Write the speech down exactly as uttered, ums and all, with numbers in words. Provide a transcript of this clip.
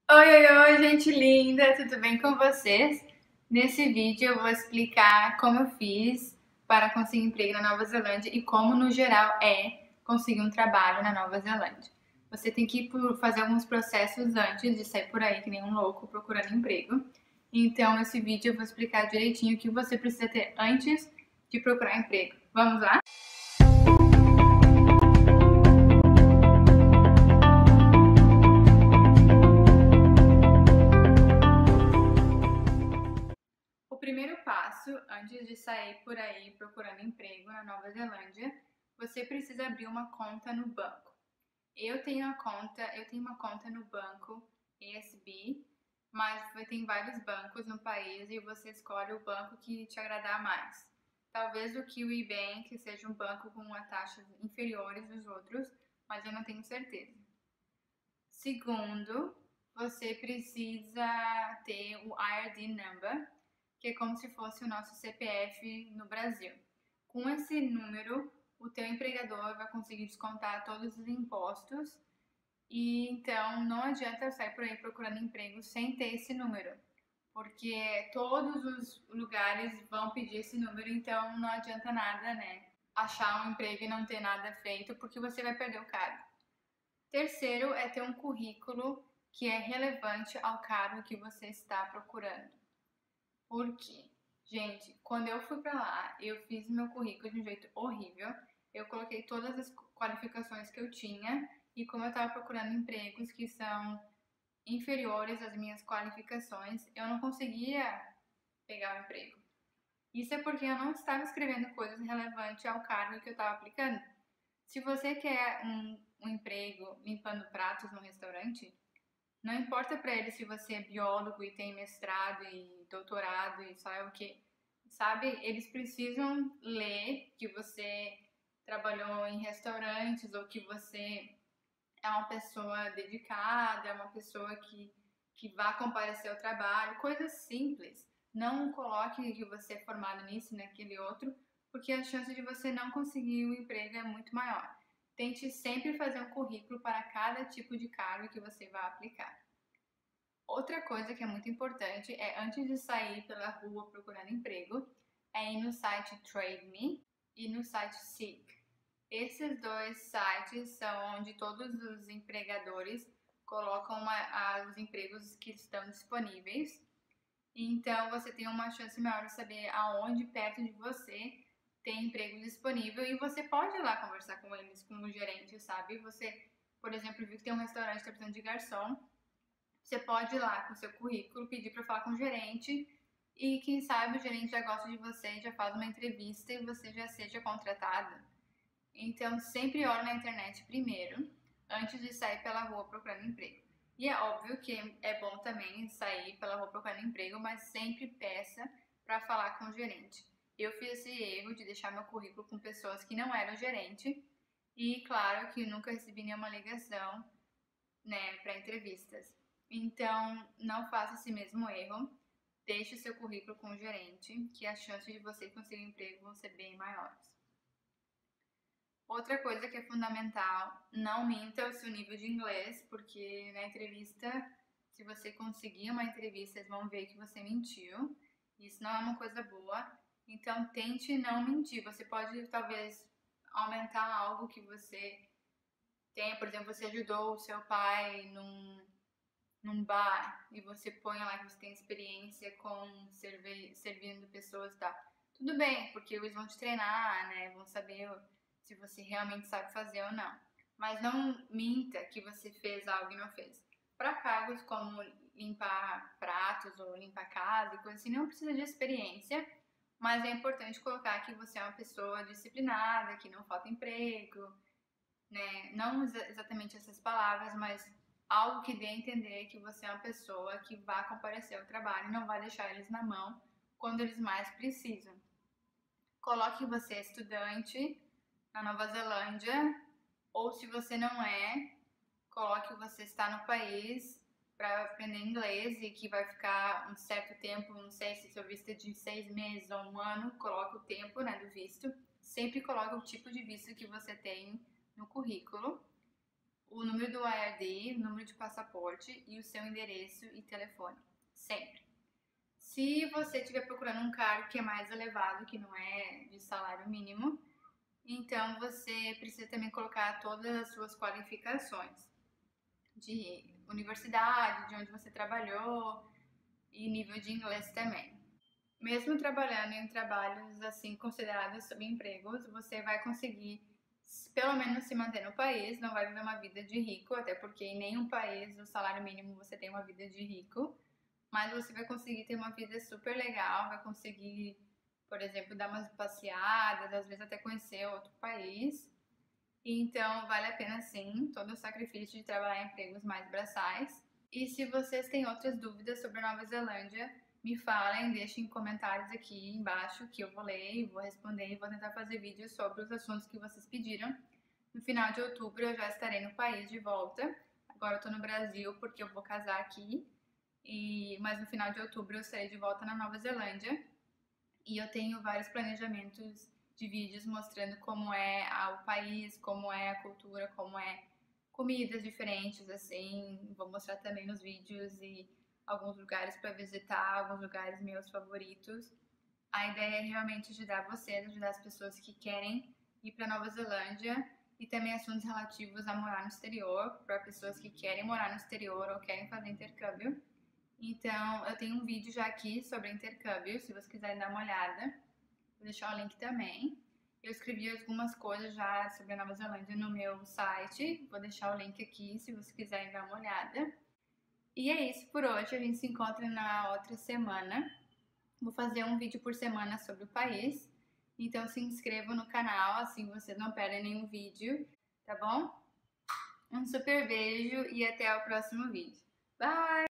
Oi, oi, oi, gente linda, tudo bem com vocês? Nesse vídeo eu vou explicar como eu fiz para conseguir emprego na Nova Zelândia e como, no geral, é conseguir um trabalho na Nova Zelândia. Você tem que fazer alguns processos antes de sair por aí que nem um louco procurando emprego. Então, nesse vídeo eu vou explicar direitinho o que você precisa ter antes de procurar emprego. Vamos lá? O primeiro passo, antes de sair por aí procurando emprego na Nova Zelândia, você precisa abrir uma conta no banco. Eu tenho a conta, eu tenho uma conta no banco E S B, mas tem vários bancos no país e você escolhe o banco que te agradar mais. Talvez o Kiwi Bank seja um banco com uma taxa inferiores dos outros, mas eu não tenho certeza. Segundo, você precisa ter o I R D Number, que é como se fosse o nosso C P F no Brasil. Com esse número, o teu empregador vai conseguir descontar todos os impostos e então não adianta sair por aí procurando emprego sem ter esse número, porque todos os lugares vão pedir esse número, então não adianta nada, né? Achar um emprego e não ter nada feito, porque você vai perder o cargo. Terceiro é ter um currículo que é relevante ao cargo que você está procurando. Por quê? Gente, quando eu fui pra lá, eu fiz meu currículo de um jeito horrível. Eu coloquei todas as qualificações que eu tinha e como eu estava procurando empregos que são inferiores às minhas qualificações, eu não conseguia pegar o emprego. Isso é porque eu não estava escrevendo coisas relevantes ao cargo que eu estava aplicando. Se você quer um, um emprego limpando pratos no restaurante, não importa para eles se você é biólogo e tem mestrado e doutorado e sabe o que, sabe? Eles precisam ler que você trabalhou em restaurantes ou que você é uma pessoa dedicada, é uma pessoa que, que vai comparecer ao trabalho, coisas simples. Não coloque que você é formado nisso e naquele outro, porque a chance de você não conseguir o emprego é muito maior. Tente sempre fazer um currículo para cada tipo de cargo que você vai aplicar. Outra coisa que é muito importante é, antes de sair pela rua procurando emprego, é ir no site Trade Me e no site Seek. Esses dois sites são onde todos os empregadores colocam uma, os empregos que estão disponíveis. Então você tem uma chance maior de saber aonde perto de você tem emprego disponível e você pode ir lá conversar com eles, com o gerente, sabe? Você, por exemplo, viu que tem um restaurante que está precisando de garçom, você pode ir lá com seu currículo, pedir para falar com o gerente e quem sabe o gerente já gosta de você, já faz uma entrevista e você já seja contratada. Então sempre olhe na internet primeiro, antes de sair pela rua procurando emprego. E é óbvio que é bom também sair pela rua procurando emprego, mas sempre peça para falar com o gerente. Eu fiz esse erro de deixar meu currículo com pessoas que não eram gerente e claro que nunca recebi nenhuma ligação, né, para entrevistas. Então, não faça esse mesmo erro. Deixe o seu currículo com o gerente, que as chances de você conseguir um emprego vão ser bem maiores. Outra coisa que é fundamental, não minta o seu nível de inglês, porque na entrevista, se você conseguir uma entrevista, eles vão ver que você mentiu. Isso não é uma coisa boa. Então, tente não mentir. Você pode, talvez, aumentar algo que você tem. Por exemplo, você ajudou o seu pai num, num bar e você põe lá que você tem experiência com serve, servindo pessoas e tal. Tudo bem, porque eles vão te treinar, né? Vão saber se você realmente sabe fazer ou não. Mas não minta que você fez algo e não fez. Para cargos como limpar pratos ou limpar casa e coisa assim, não precisa de experiência, mas é importante colocar que você é uma pessoa disciplinada, que não falta emprego, né? Não exatamente essas palavras, mas algo que dê a entender que você é uma pessoa que vai comparecer ao trabalho e não vai deixar eles na mão quando eles mais precisam. Coloque que você é estudante na Nova Zelândia, ou se você não é, coloque que você está no país para aprender inglês e que vai ficar um certo tempo, não sei se seu visto é de seis meses ou um ano, coloque o tempo, né, do visto. Sempre coloque o tipo de visto que você tem no currículo. o número do I R D, o número de passaporte e o seu endereço e telefone, sempre. Se você estiver procurando um cargo que é mais elevado, que não é de salário mínimo, então você precisa também colocar todas as suas qualificações de universidade, de onde você trabalhou e nível de inglês também. Mesmo trabalhando em trabalhos assim considerados subempregos, você vai conseguir pelo menos se manter no país, não vai viver uma vida de rico, até porque em nenhum país o salário mínimo você tem uma vida de rico, mas você vai conseguir ter uma vida super legal, vai conseguir, por exemplo, dar umas passeadas, às vezes até conhecer outro país. Então vale a pena sim, todo o sacrifício de trabalhar em empregos mais braçais. E se vocês têm outras dúvidas sobre a Nova Zelândia, me falem, deixem comentários aqui embaixo que eu vou ler e vou responder e vou tentar fazer vídeos sobre os assuntos que vocês pediram. No final de outubro eu já estarei no país de volta. Agora eu tô no Brasil porque eu vou casar aqui, e, mas no final de outubro eu estarei de volta na Nova Zelândia. E eu tenho vários planejamentos de vídeos mostrando como é o país, como é a cultura, como é comidas diferentes, assim. Vou mostrar também nos vídeos e alguns lugares para visitar, alguns lugares meus favoritos. A ideia é realmente ajudar vocês, ajudar as pessoas que querem ir para Nova Zelândia, e também assuntos relativos a morar no exterior, para pessoas que querem morar no exterior ou querem fazer intercâmbio. Então, eu tenho um vídeo já aqui sobre intercâmbio, se vocês quiserem dar uma olhada. Vou deixar o link também. Eu escrevi algumas coisas já sobre a Nova Zelândia no meu site. Vou deixar o link aqui se vocês quiserem dar uma olhada. E é isso por hoje. A gente se encontra na outra semana. Vou fazer um vídeo por semana sobre o país. Então se inscrevam no canal, assim vocês não perdem nenhum vídeo, tá bom? Um super beijo e até o próximo vídeo. Bye!